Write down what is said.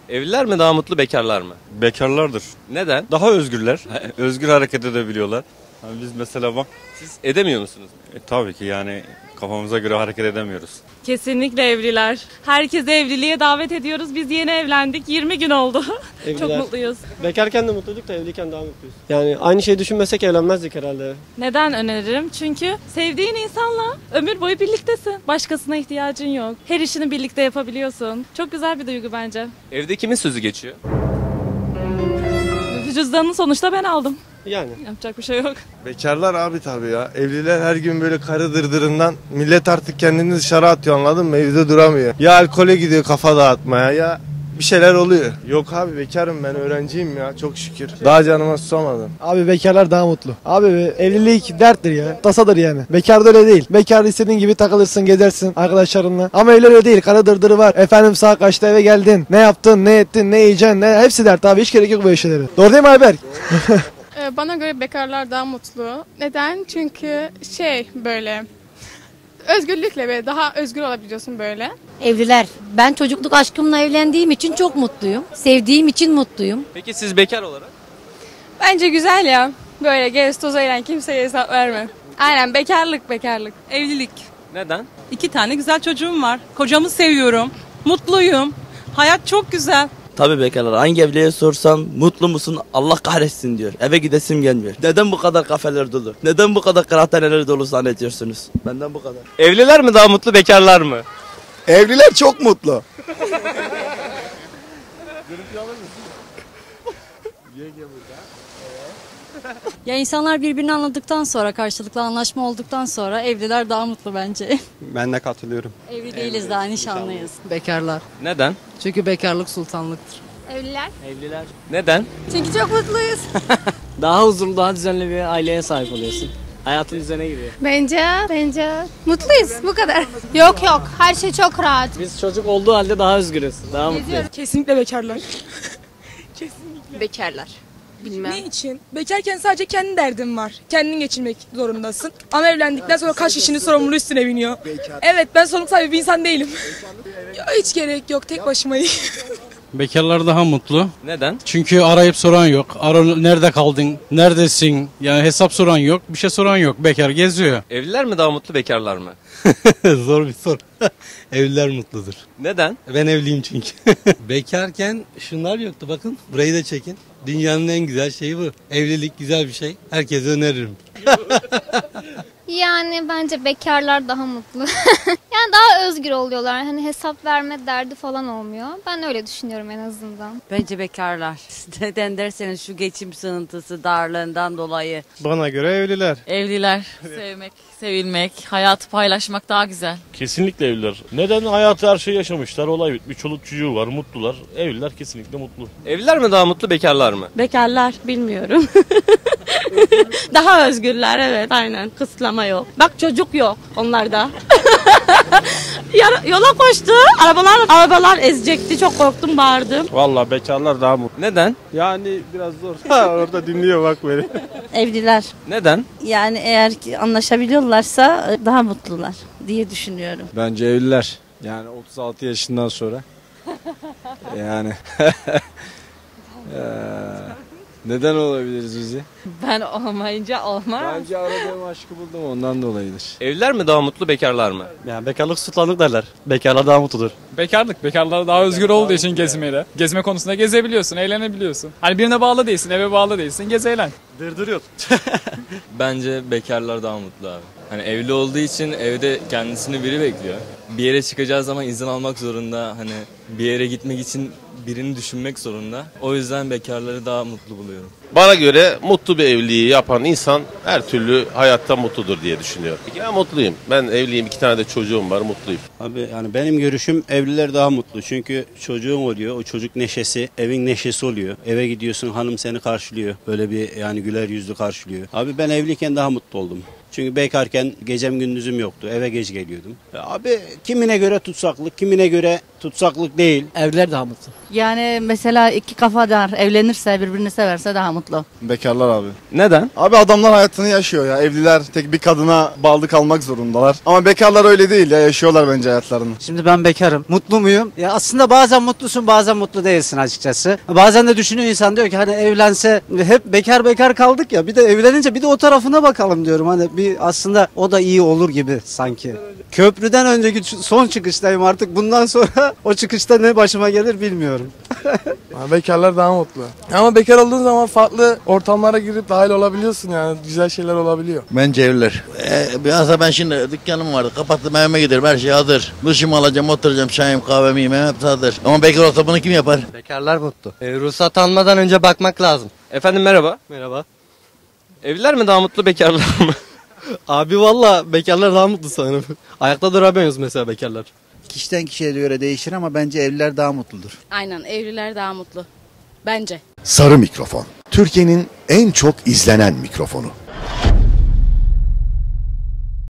Evliler mi daha mutlu, bekarlar mı? Bekarlardır. Neden? Daha özgürler. Özgür hareket edebiliyorlar. Hani biz mesela bak. Siz edemiyor musunuz? Tabii ki yani kafamıza göre hareket edemiyoruz. Kesinlikle evliler. Herkese evliliğe davet ediyoruz. Biz yeni evlendik. 20 gün oldu. Çok mutluyuz. Bekarken de mutluyduk da evliyken daha mutluyuz. Yani aynı şeyi düşünmesek evlenmezdik herhalde. Neden öneririm? Çünkü sevdiğin insanla ömür boyu birliktesin. Başkasına ihtiyacın yok. Her işini birlikte yapabiliyorsun. Çok güzel bir duygu bence. Evde kimin sözü geçiyor? Cüzdanını sonuçta ben aldım. Yani. Yapacak bir şey yok. Bekarlar abi tabii ya. Evliler her gün böyle karı dırdırından millet artık kendini dışarı atıyor, anladın mı? Evde duramıyor. Ya alkole gidiyor kafa dağıtmaya ya bir şeyler oluyor. Yok abi, bekarım ben, öğrenciyim ya, çok şükür. Daha canıma susamadım. Abi bekarlar daha mutlu. Abi evlilik derttir ya. Tasadır yani. Bekar da öyle değil. Bekar istediğin gibi takılırsın, gezersin arkadaşlarınla. Ama evli öyle değil. Kara dırdırı var. Efendim saat kaçta eve geldin? Ne yaptın? Ne ettin? Ne yiyeceksin? Hepsi dert abi. Hiç gerek yok böyle şeylere. Doğru değil mi Ayberk? Bana göre bekarlar daha mutlu. Neden? Çünkü böyle özgürlükle böyle daha özgür olabiliyorsun böyle. Evliler. Ben çocukluk aşkımla evlendiğim için çok mutluyum. Sevdiğim için mutluyum. Peki siz bekar olarak? Bence güzel ya. Böyle gez toz eğlen, kimseye hesap verme. Aynen, bekarlık. Evlilik. Neden? 2 tane güzel çocuğum var. Kocamı seviyorum. Mutluyum. Hayat çok güzel. Tabii bekarlar. Hangi evliye sorsam mutlu musun? Allah kahretsin diyor. Eve gidesim gelmiyor. Neden bu kadar kafeler dolu? Neden bu kadar kıraathaneler dolu zannediyorsunuz? Benden bu kadar. Evliler mi daha mutlu, bekarlar mı? Evliler çok mutlu. Ya insanlar birbirini anladıktan sonra, karşılıklı anlaşma olduktan sonra evliler daha mutlu bence. Ben de katılıyorum. Evli değiliz daha, nişanlıyız. Bekarlar. Neden? Çünkü bekarlık sultanlıktır. Evliler. Evliler. Neden? Çünkü çok mutluyuz. Daha huzurlu, daha düzenli bir aileye sahip oluyorsun. Hayatın düzene giriyor. Bence mutluyuz, bu kadar. Yok, her şey çok rahat. Biz çocuk olduğu halde daha özgürüz. Daha mutluyuz. Kesinlikle bekarlar. Bekarlar. Bilmem. Ne için? Bekarken sadece kendi derdin var. Kendin geçinmek zorundasın. Ama evlendikten sonra kaç kişinin sorumluluğu üstüne biniyor. Evet, ben sorumluluk sahibi bir insan değilim. Ya, hiç gerek yok, tek başımayım. Bekarlar daha mutlu. Neden? Çünkü arayıp soran yok. Nerede kaldın? Neredesin? Yani hesap soran yok. Bir şey soran yok. Bekar geziyor. Evliler mi daha mutlu, bekarlar mı? Zor bir soru. Evliler mutludur. Neden? Ben evliyim çünkü. Bekarken şunlar yoktu, bakın. Burayı da çekin. Dünyanın en güzel şeyi bu. Evlilik güzel bir şey. Herkese öneririm. Yani bence bekarlar daha mutlu. Yani daha özgür oluyorlar. Hani hesap verme derdi falan olmuyor. Ben öyle düşünüyorum en azından. Bence bekarlar. Neden derseniz şu geçim sığıntısı darlığından dolayı. Bana göre evliler. Evliler. Sevmek, sevilmek, hayatı paylaşmak daha güzel. Kesinlikle evliler. Neden? Hayatı her şey yaşamışlar. Olay bitmiş. Çoluk çocuğu var. Mutlular. Evliler kesinlikle mutlu. Evliler mi daha mutlu, bekarlar mı? Bekarlar, bilmiyorum. Daha özgürler, evet, aynen. Kısıtlama yok. Bak, çocuk yok onlarda. Yola koştu. Arabalar ezecekti. Çok korktum, bağırdım. Vallahi bekarlar daha mutlu. Neden? Yani biraz zor. Orada dinliyor bak beni. Evliler. Neden? Yani eğer ki anlaşabiliyorlarsa daha mutlular diye düşünüyorum. Bence evliler. Yani 36 yaşından sonra. Yani. Neden olabiliriz bizi? Ben olmayınca olmaz. Bence aradığım aşkı buldum, ondan dolayıdır. Evliler mi daha mutlu, bekarlar mı? Yani bekarlık sultanlık derler. Bekarlar daha mutludur. Bekarlar daha özgür olduğu için gezmeyle. Gezme konusunda gezebiliyorsun, eğlenebiliyorsun. Hani birine bağlı değilsin, eve bağlı değilsin, gez eğlen. Dırdırıyor. Bence bekarlar daha mutlu abi. Hani evli olduğu için evde kendisini biri bekliyor. Bir yere çıkacağı zaman izin almak zorunda. Hani bir yere gitmek için birini düşünmek zorunda. O yüzden bekarları daha mutlu buluyorum. Bana göre mutlu bir evliliği yapan insan her türlü hayatta mutludur diye düşünüyorum. Ben mutluyum. Ben evliyim. 2 tane de çocuğum var. Mutluyum. Abi yani benim görüşüm evliler daha mutlu. Çünkü çocuğun oluyor. O çocuk neşesi, evin neşesi oluyor. Eve gidiyorsun, hanım seni karşılıyor. Böyle bir yani güler yüzlü karşılıyor. Abi ben evliyken daha mutlu oldum. Çünkü bekarken gecem gündüzüm yoktu. Eve geç geliyordum. Abi kimine göre tutsaklık, kimine göre tutsaklık değil. Evliler daha mutlu. Yani mesela iki kafadar evlenirse, birbirini severse daha mutlu. Bekarlar abi. Neden? Abi adamlar hayatını yaşıyor ya. Evliler tek bir kadına bağlı kalmak zorundalar. Ama bekarlar öyle değil ya. Yaşıyorlar bence hayatlarını. Şimdi ben bekarım. Mutlu muyum? Ya aslında bazen mutlusun, bazen mutlu değilsin açıkçası. Bazen de düşünüyor insan, diyor ki hani evlense, hep bekar kaldık ya. Bir de evlenince bir de o tarafına bakalım diyorum. Hani bir aslında o da iyi olur gibi sanki. Köprüden önceki son çıkıştayım artık. Bundan sonra o çıkışta ne başıma gelir bilmiyorum. Bekarlar daha mutlu. Ama bekar olduğun zaman farklı ortamlara girip dahil olabiliyorsun yani. Güzel şeyler olabiliyor. Bence evliler. Biraz da ben şimdi dükkanım vardı. Kapattım, evime giderim. Her şey hazır. Duşumu alacağım, oturacağım. Çayım, kahvemi yiyeyim. Hepsi hazır. Ama bekar olsa bunu kim yapar? Bekarlar mutlu. Ruhsat almadan önce bakmak lazım. Efendim merhaba. Merhaba. Evliler mi daha mutlu bekarlar mı? Abi valla bekarlar daha mutlu sanırım. Ayakta duramıyoruz mesela bekarlar. Kişiden kişiye göre değişir ama bence evliler daha mutludur. Aynen, evliler daha mutlu. Bence. Sarı mikrofon. Türkiye'nin en çok izlenen mikrofonu.